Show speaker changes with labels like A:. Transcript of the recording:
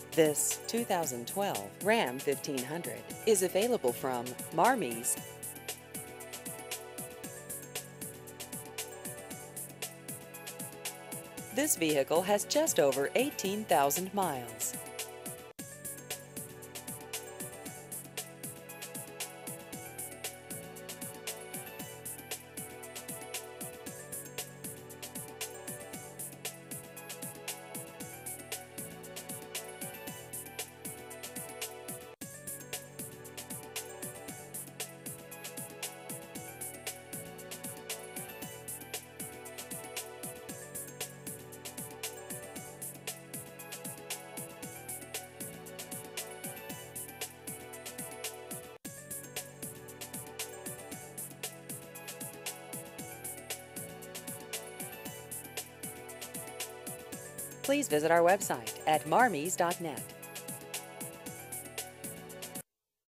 A: This 2012 Ram 1500 is available from Marmies. This vehicle has just over 18,000 miles. Please visit our website at marmies.net.